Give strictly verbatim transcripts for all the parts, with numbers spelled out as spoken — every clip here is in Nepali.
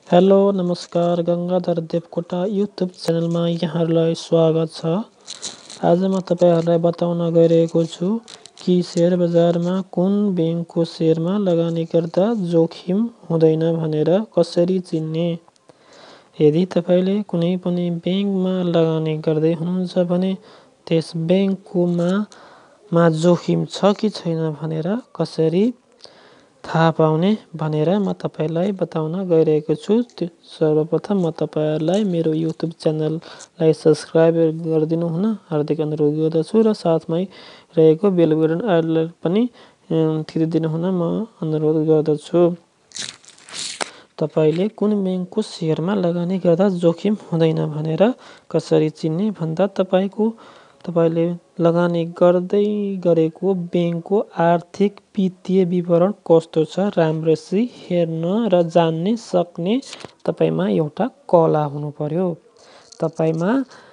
हेलो नमस्कार, गंगाधर देवकोटा युट्युब च्यानलमा यहाँहरूलाई स्वागत छ। आज म तपाईँहरूलाई बताउन गइरहेको छु कि शेयर बजारमा कुन ब्याङ्कको शेयरमा लगानी गर्दा जोखिम हुँदैन भनेर कसरी चिन्ने। यदि तपाईँले कुनै पनि ब्याङ्कमा लगानी गर्दै हुनुहुन्छ भने त्यस ब्याङ्कको मा मा जोखिम छ कि छैन भनेर कसरी थाहा पाउने भनेर म तपाईँलाई बताउन गइरहेको छु। सर्वप्रथम म तपाईँहरूलाई मेरो युट्युब च्यानललाई सब्सक्राइब गरिदिनु हुन हार्दिक अनुरोध गर्दछु र साथमै रहेको बेल बटन आइकन पनि थिचिदिनु हुन म अनुरोध गर्दछु। तपाईँले कुन ब्याङ्कको शेयरमा लगानी गर्दा जोखिम हुँदैन भनेर कसरी चिन्ने भन्दा तपाईँको तपाईँले लगानी गर्दै गरेको ब्याङ्कको आर्थिक वित्तीय विवरण कस्तो छ राम्रसी हेर्न र जान्न सक्ने तपाईँमा एउटा कला हुनु पर्यो। तपाईँमा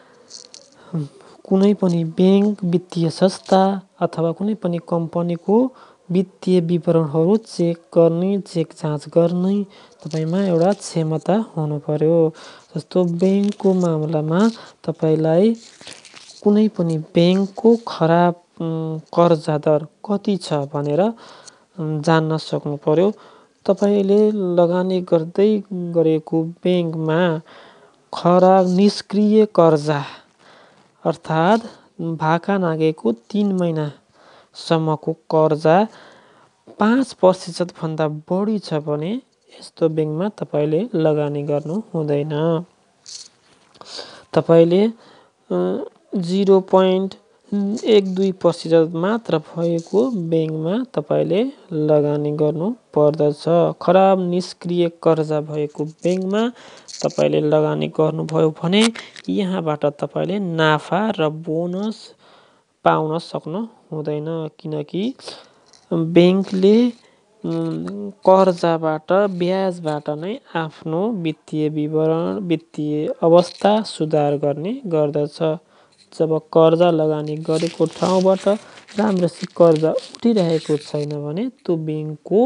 कुनै पनि ब्याङ्क, वित्तीय संस्था अथवा कुनै पनि कम्पनीको वित्तीय विवरणहरू चेक गर्ने, चेक जाँच गर्ने तपाईँमा एउटा क्षमता हुनु पर्यो। जस्तो ब्याङ्कको मामलामा तपाईँलाई कुनै पनि ब्याङ्कको खराब कर्जा दर कति छ भनेर जान्न सक्नु पर्यो। तपाईँले लगानी गर्दै गरेको ब्याङ्कमा खराब निष्क्रिय कर्जा अर्थात् भाका लागेको तिन महिनासम्मको कर्जा पाँच प्रतिशत भन्दा बढी छ भने यस्तो ब्याङ्कमा तपाईँले लगानी गर्नु हुँदैन। तपाईँले जिरो पोइन्ट एक दुई प्रतिशत मात्र भएको ब्याङ्कमा तपाईँले लगानी गर्नु पर्दछ। खराब निष्क्रिय कर्जा भएको ब्याङ्कमा तपाईँले लगानी गर्नुभयो भने यहाँबाट तपाईँले नाफा र बोनस पाउन सक्नु हुँदैन, किनकि ब्याङ्कले कर्जाबाट ब्याजबाट नै आफ्नो वित्तीय विवरण, वित्तीय अवस्था सुधार गर्ने गर्दछ। जब कर्जा लगानी गरेको ठाउँबाट राम्रसी कर्जा उठिरहेको छैन भने त्यो ब्याङ्कको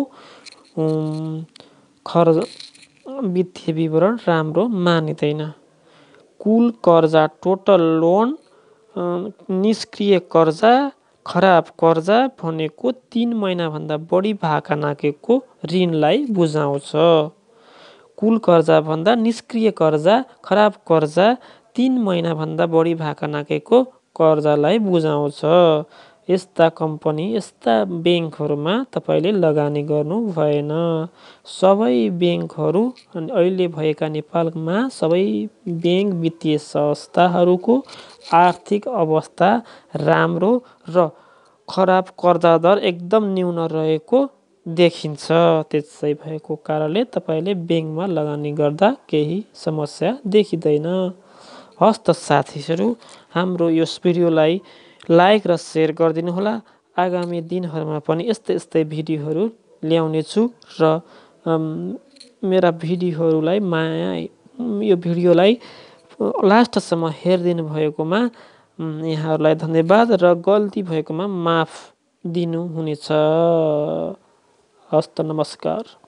खर्च वित्तीय विवरण राम्रो मानिँदैन। कुल कर्जा, टोटल लोन, निष्क्रिय कर्जा, खराब कर्जा भनेको तिन महिनाभन्दा बढी भाका लागेको ऋणलाई बुझाउँछ। कुल कर्जा भन्दा निष्क्रिय कर्जा, खराब कर्जा, तिन महिनाभन्दा बढी भाका लागेको कर्जालाई बुझाउँछ। यस्ता कम्पनी, यस्ता ब्याङ्कहरूमा तपाईँले लगानी गर्नु भएन। सबै ब्याङ्कहरू अहिले भएका नेपालमा सबै ब्याङ्क, वित्तीय संस्थाहरूको आर्थिक अवस्था राम्रो र खराब कर्जा दर एकदम न्यून रहेको देखिन्छ। त्यसै भएको कारणले तपाईँले ब्याङ्कमा लगानी गर्दा केही समस्या देखिँदैन। हस् त साथीहरू, हाम्रो यस भिडियोलाई लाइक र सेयर गरिदिनु होला। आगामी दिनहरूमा पनि यस्तै यस्तै भिडियोहरू ल्याउने छु र मेरा भिडियोहरूलाई माया यो भिडियोलाई लास्टसम्म हेरिदिनु भएकोमा यहाँहरूलाई धन्यवाद र गल्ती भएकोमा माफ दिनुहुनेछ। हस्त नमस्कार।